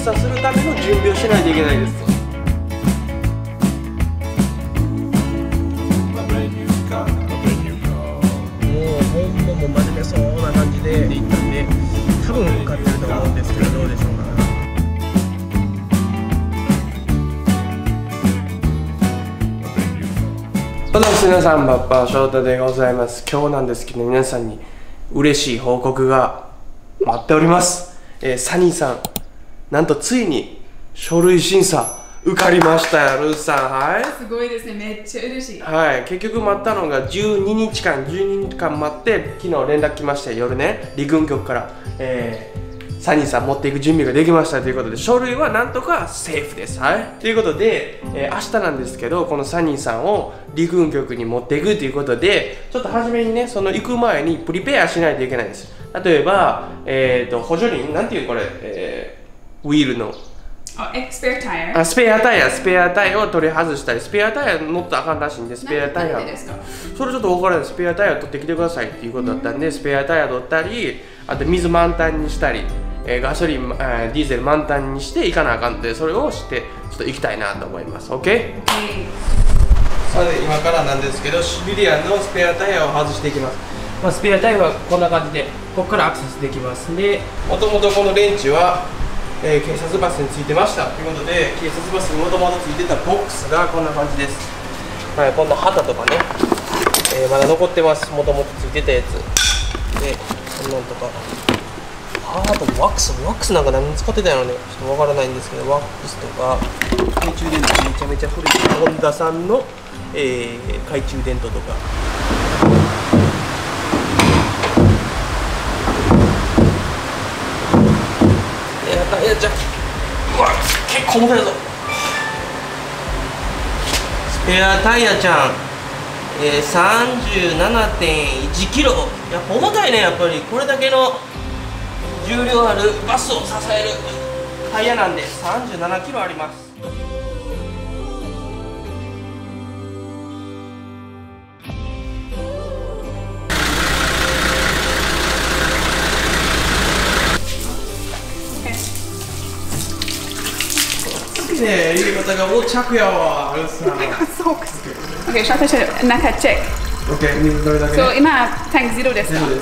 査するための準備をしないといけないです。もう真面目そうな感じで行ったんで、多分受かってると思うんですけど、どうでしょうか。どうも皆さん、バッパー翔太でございます。今日なんですけど、皆さんに嬉しい報告が待っております。サニーさん、なんとついに書類審査受かりましたよ、ルースさん。はい。すごいですね、めっちゃ嬉しい。はい、結局待ったのが12日間待って、昨日連絡来ました、夜ね、陸軍局から、サニーさん持っていく準備ができましたということで、書類はなんとかセーフです。はい。ということで、明日なんですけど、このサニーさんを陸軍局に持っていくということで、ちょっと初めにね、その行く前にプリペアしないといけないです。例えば、補助輪、なんていうこれ、ウィールの。 スペアタイヤ。 スペアタイヤを取り外したり、スペアタイヤ乗ったらあかんらしいんで、スペアタイヤ。それちょっと分からない。スペアタイヤ取ってきてくださいっていうことだったんで、スペアタイヤ取ったり、あと水満タンにしたり、ガソリン、ディーゼル満タンにしていかなあかんので、それをして、ちょっと行きたいなと思います。OK？ さて、今からなんですけど、シビリアンのスペアタイヤを外していきます。スペアタイヤはこんな感じで、ここからアクセスできますんで、もともとこのレンチは、警察バスについてましたということで、警察バスにもともとついてたボックスがこんな感じです。はい、こんな旗とかね、まだ残ってます。もともとついてたやつで、こんなんとか、あとワックスなんか何に使ってたのね、ちょっとわからないんですけど、ワックスとか懐中電灯、めちゃめちゃ古いホンダさんの、懐中電灯とか。じゃうわ、結構重たいぞ。スペアタイヤちゃん、37.1 キロ。やっぱ重たいね。やっぱりこれだけの重量あるバスを支えるタイヤなんで37キロあります。ね、入れ方が横着やわ。 Okay, シャート中チェック。 Okay、水どれだけ、ね。 そう、今タンクゼロですか。 ゼロです。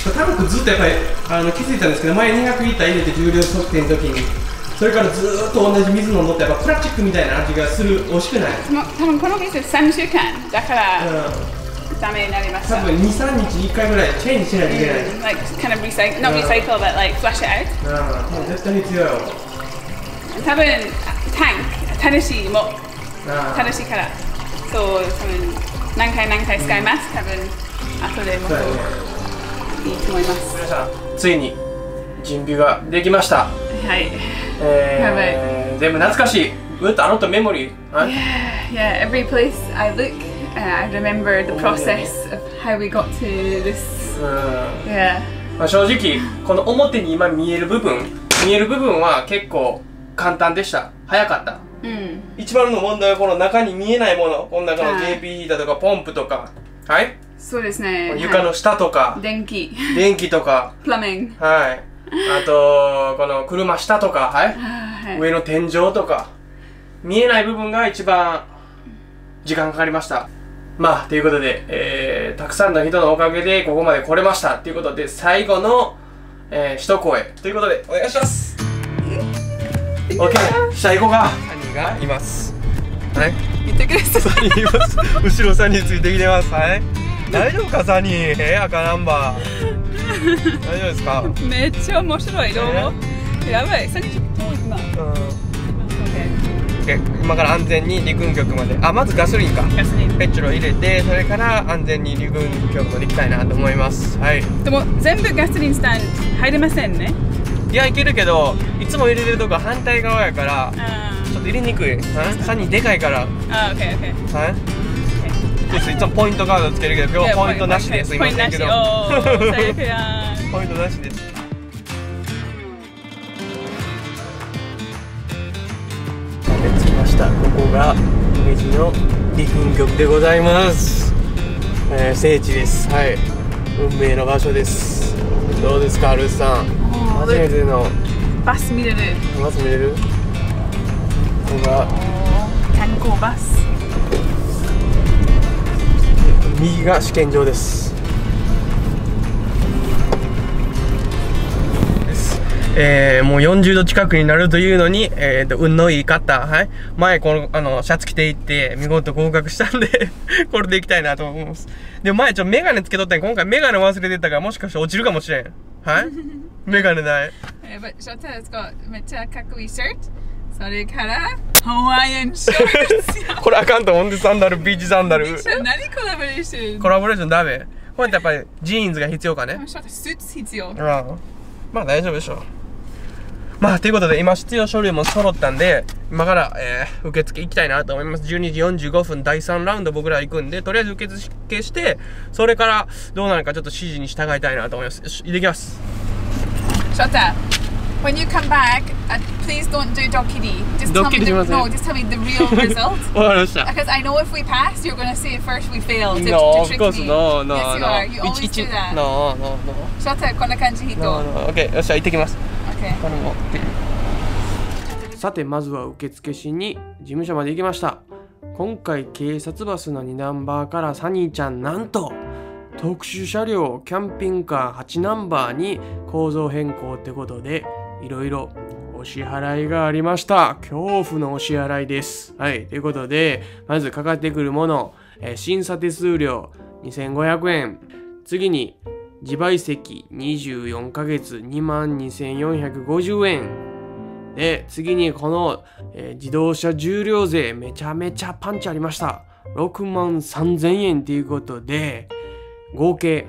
タンクずっとやっぱり気づいたんですけど、前200リッター入れて重量測定の時に、それからずっと同じ水飲んどって、やっぱプラスチックみたいな味がする。美味しくない？ 多分この水3週間だから、ダメになりました。 多分2、3日に1回ぐらいチェンジしないといけない。 Like kind of recycle, not recycle, but like flush it out. 絶対に必要よ。 多分正しいも正しいから、そう多分何回使います。多分後でもっといいと思います。 皆さん、ついに準備ができました。 はい。やばい。 全部懐かしい。With a lot of memory. Yeah, every place I look, I remember the process of how we got to this. Yeah. 正直この表に今見える部分は結構簡単でした。早かった。一番の問題はこの中に見えないもの。この中の JP ヒーターとかポンプとか。はい。 そうですね。 床の下とか。電気とか。 プラミング。 はい。あと、この車下とか。はい。上の天井とか。見えない部分が一番時間かかりました。まあ、ということで、たくさんの人のおかげでここまで来れました。ということで、最後の、一声。ということで、お願いします。OK、下行こうか。サニーがいます。はい。 言ってください。 サニーいます。後ろサニーついてきてます。はい。大丈夫かサニー。赤ナンバー。大丈夫ですか。 めっちゃ面白い。どう？やばい。サニー今。 今から安全に陸軍局まで。まずガソリンか。ペッチョロ入れて、それから安全に陸軍局まで行きたいなと思います。はい。 でも全部ガソリンスタンド入れませんね。 いや、いけるけど、いつも入れてるとこ反対側やから、ちょっと入れにくい。サニーでかいから。 オッケーオッケー。 はい。いつもポイントカードつけるけど、今日はポイントなしです。すいませんけど。ポイントなしです。着きました。ここが姫路の陸軍局でございます。聖地です。はい。運命の場所です。どうですか、ルースさん。初めてのバス見れる。 バス見れる。ここが観光バス。 右が試験場です。もう40度近くになるというのに、運のいい方、はい、前このシャツ着ていって見事合格したんでこれでいきたいなと思います。でも前メガネつけとったん、今回メガネ忘れてたからもしかして落ちるかもしれん。はいメガネない。 ショッターがめっちゃかっこいいシャツ。それからハワイアンシャツ。これあかんと思うんで、サンダル、ビーチサンダル。 何コラボレーション？ コラボレーションダメ。こうやってやっぱりジーンズが必要かね。 スーツ必要。 まあ大丈夫でしょう。まあということで今必要書類も揃ったんで、今から、受付行きたいなと思います。12時45分第3ラウンド僕ら行くんで、とりあえず受付して、それからどうなるかちょっと指示に従いたいなと思います。よし、行ってきます。 Shota, when you come back, please don't do Dokiri. Just tell me just tell me the real result. Because I know if we pass, you're going to say first we failed. No, of course, no. Yes, you are. You always do that. No. Shota, こんな感じ。 OK、よっしゃ、行ってきます。 OK。 さて、まずは受付しに事務所まで行きました。今回、警察バスの2ナンバーからサニーちゃん、なんと特殊車両キャンピングカー8ナンバーに構造変更ってことで、いろいろお支払いがありました。恐怖のお支払いです。はい。ということで、まずかかってくるもの、審査手数料2500円。次に、自賠責24ヶ月22,450円。で、次にこの、自動車重量税めちゃめちゃパンチありました。63,000円ということで、合計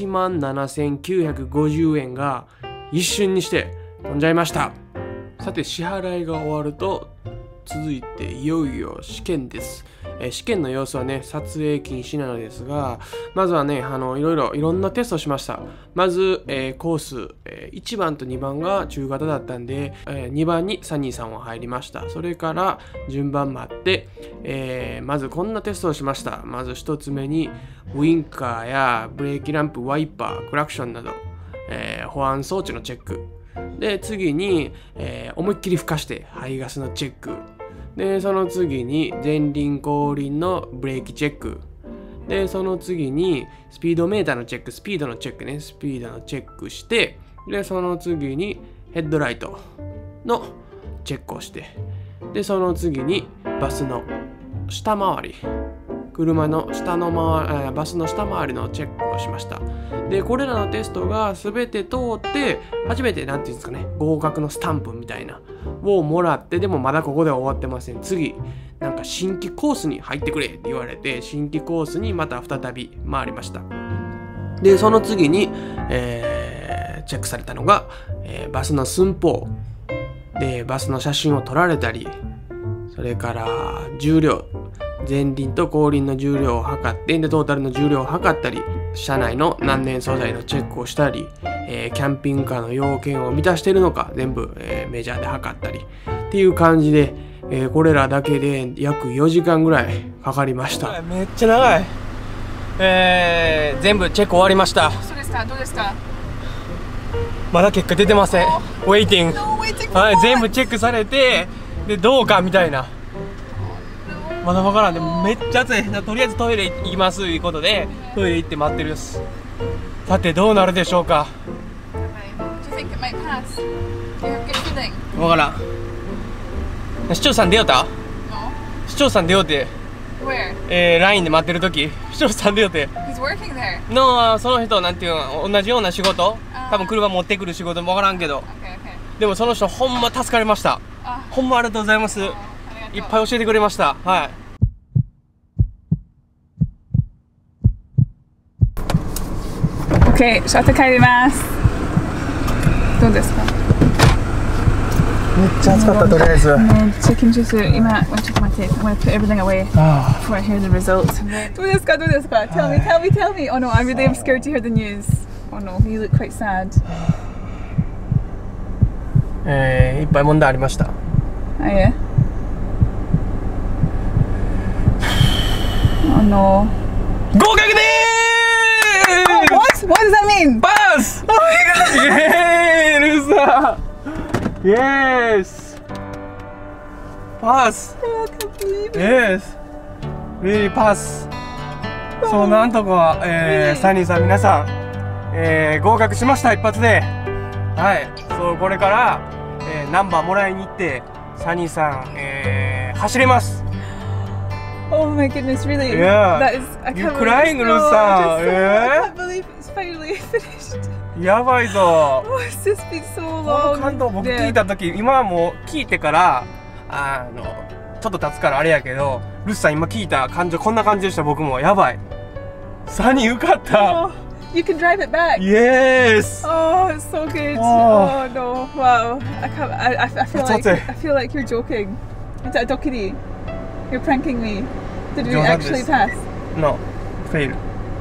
87,950円が一瞬にして飛んじゃいました。さて支払いが終わると続いていよいよ試験です。試験の様子はね撮影禁止なのですが、まずはねいろんなテストをしました。まず、コース、1番と2番が中型だったんで、2番にサニーさんは入りました。それから順番待って、まずこんなテストをしました。まず1つ目にウインカーやブレーキランプ、ワイパー、クラクションなど、保安装置のチェックで、次に、思いっきり吹かして排ガスのチェックで、その次に前輪後輪のブレーキチェックで、その次にスピードメーターのチェック、スピードのチェックして、でその次にヘッドライトのチェックをして、でその次にバスの下回り、バスの下回りのチェックをしました。でこれらのテストが全て通って初めてなんていうんですかね、合格のスタンプみたいなをもらって、でもまだここでは終わってません。次なんか新規コースに入ってくれって言われて、新規コースにまた再び回りました。でその次に、チェックされたのが、バスの寸法でバスの写真を撮られたり、それから重量、前輪と後輪の重量を測って、でトータルの重量を測ったり、車内の難燃素材のチェックをしたり、キャンピングカーの要件を満たしているのか全部、メジャーで測ったりっていう感じで、これらだけで約4時間ぐらいかかりました。めっちゃ長い。全部チェック終わりました。 そうですか、どうですか？ まだ結果出てません。ウェイティング。はい、全部チェックされて、でどうかみたいな。まだ分からんで、めっちゃ暑い。とりあえずトイレ行きますということで、トイレ行って待ってるです。さてどうなるでしょうか。分からん。市長さん出よった？市長さん出よって。LINE で待ってる時、市長さん出よって。のその人なんていうの、同じような仕事、多分車持ってくる仕事も分からんけど、でもその人ほんま助かりました。ほんまありがとうございます。いっぱい教えてくれました。はい。 OK、ショット帰ります。どうですか？ めっちゃ暑かった。とりあえずめっちゃ緊張する。今、ちょっと待って。I'm gonna put everything away before I hear the results. どうですか？ Tell me. Oh no, I really am scared to hear the news. Oh no, you look quite sad. いっぱい問題ありました。 Yeah. Oh no. 合格でーす！ What does that mean? パス！ Oh my god! ルーサー！ Yes! Pass! Yes! Really pass! そう、なんとか、サニーさん、皆さん、合格しました、一発で。はい。そう、これから、ナンバーもらいに行って、サニーさん、走れます。 Oh my goodness, really? Yeah. That is, I You're can't crying, believe, Rusa. I can't believe it's finally finished. やばいぞ。 Oh, it's just been so こ long. の感動、僕聞いた時、今はもう聞いてから、ちょっと経つからあれやけど、ルスさん今聞いた感情、こんな感じでした、僕も。やばい。サニー受かった。 Oh, you can drive it back. Yes. Oh, it's so good. Oh no, wow. I can't. I feel like you're joking. Is that a dokiri? You're pranking me. Did we actually pass? No, fail.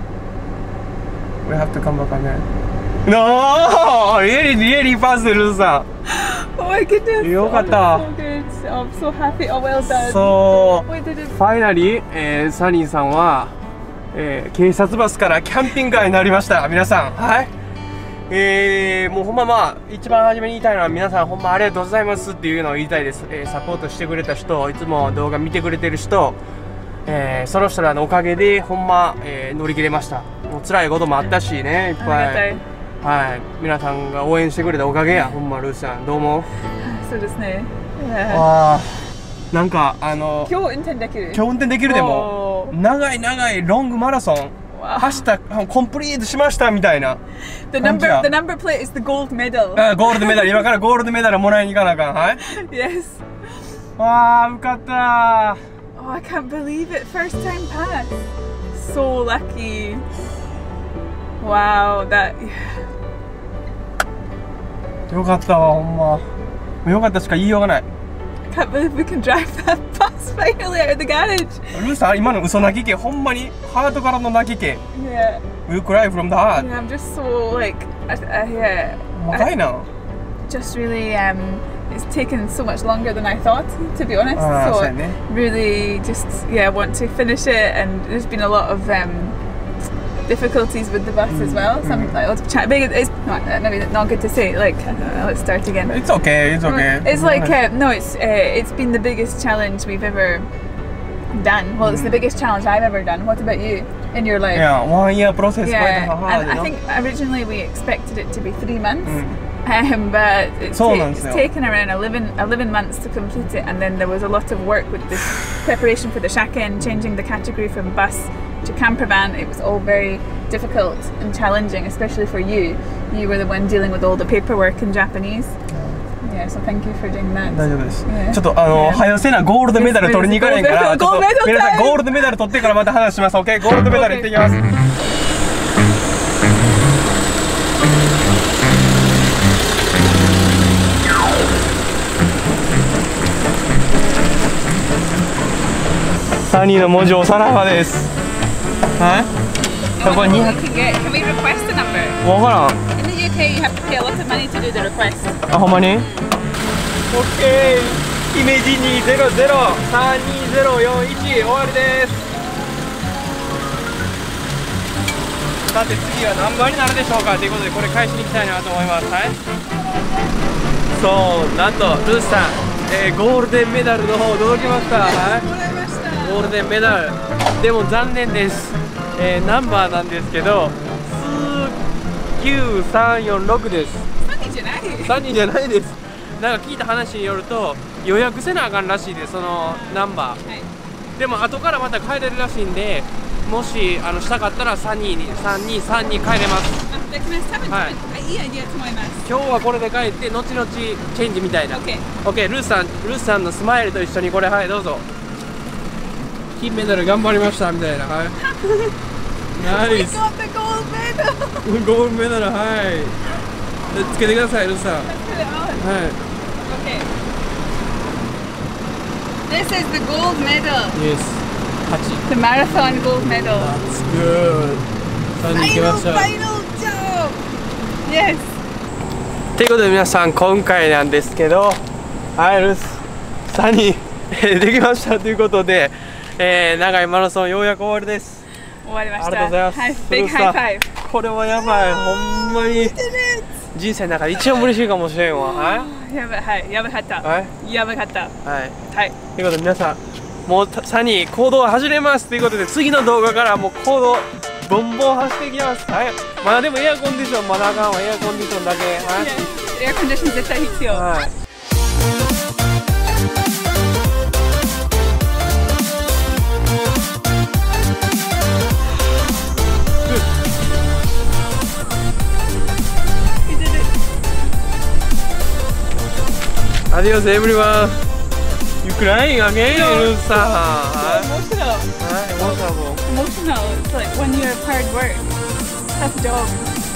We have to come back again. No, really pass, ルスさん。 Oh my goodness. よかった。 So good. Oh, I'm so happy. Oh, well done. そう。 We did it. ファイナリー、サニーさんは、警察バスからキャンピングカーになりました。皆さん。はい。もうほんま一番初めに言いたいのは皆さんほんまありがとうございますっていうのを言いたいです。サポートしてくれた人、いつも動画見てくれてる人、その人らのおかげでほんま、乗り切れました。もう辛いこともあったしね、いっぱい。はい。皆さんが応援してくれたおかげや。ほんまルーさん、どうも。 そうですね。 ああ。なんか今日運転できる。 今日運転できるでも長いロングマラソン走ったコンプリートしましたみたいな。 The number plate is the gold medal. ゴールドメダル、今からゴールドメダルもらいに行かなあかん。はい。 Yes. わあ、受かった。 Oh, I can't believe it. First time pass. So lucky. Wow, that. よかったわ、ほんま。よかったしか言いようがない。 I can't believe we can drive that bus finally out of the garage. ルーさん、今の嘘泣き系、ほんまにハートからの泣き系。 Yeah. You cry from the heart. Yeah, I'm just so like, yeah. 若いな。 Just really, it's taken so much longer than I thought, to be honest. So really, just want to finish it, and there's been a lot of difficulties with the bus as well. Some it's maybe not good to say. Like, let's start again. It's okay. It's okay. It's like no, it's been the biggest challenge we've ever done. Well, it's the biggest challenge I've ever done. What about you in your life? Yeah, 1 year process. Yeah, and I think originally we expected it to be 3 months. But it's taken around 11 months to complete it, and then there was a lot of work with this preparation for the shaken, changing the category from bus to camper van. It was all very difficult and challenging, especially for you. You were the one dealing with all the paperwork in Japanese. Yeah, so thank you for doing that. 大丈夫です。ちょっと早せなゴールドメダル取りに行かないから、ちょっと皆さんゴールドメダル取ってからまた話します。OK、ゴールドメダル行ってきます。サニーの文字おさらばです。はい。ここ200。 Can we request a number? わからん。 In the UK, you have to pay a lot of money to do the request. あ、ほんまに ?OK。姫路200-32-041終わりです。さて次は何番になるでしょうかということでこれ返しに行きたいなと思います。はい。そう、なんとルースさん、ゴールデンメダルの方届きました。はい。ゴールデンメダルでも残念です、ナンバーなんですけど9346です。3人じゃないです。なんか聞いた話によると予約せなあかんらしいです、そのナンバー、はい、でも後からまた帰れるらしいんで、もししたかったら323に帰れます。 できます。多分、はい、いいアイディアと思います。 今日はこれで帰って後々チェンジみたいな。 OK、 ルースさんのスマイルと一緒にこれ、はいどうぞ。金メダル頑張りましたみたいな。はい。ナイス。ゴールドメダル、はい。つけてください、ルーさん。はい。 This is the gold medal. Yes. 8. The marathon gold medal. That's good. Final job. Yes. ということで皆さん今回なんですけど、はいルースサニーできましたということで。長いマラソンようやく終わりです。 終わりました。 ありがとうございます。 Big high five。 これはやばい、ほんまに人生の中で一番嬉しいかもしれんわ。はい。やばい、はい、やばかった。 はい。 やばかった。 はい。 はい。 ということで皆さん、もう3人行動を始めますということで、次の動画からもう行動ボンボン走っていきます。はい。まだでもエアコンディションまだあかんわ。エアコンディションだけ。はい。 エアコンディション絶対必要。はい。 Adios everyone. You crying again, Elsa? Emotional. Emotional. Emotional. It's like when you're hard work. Tough job.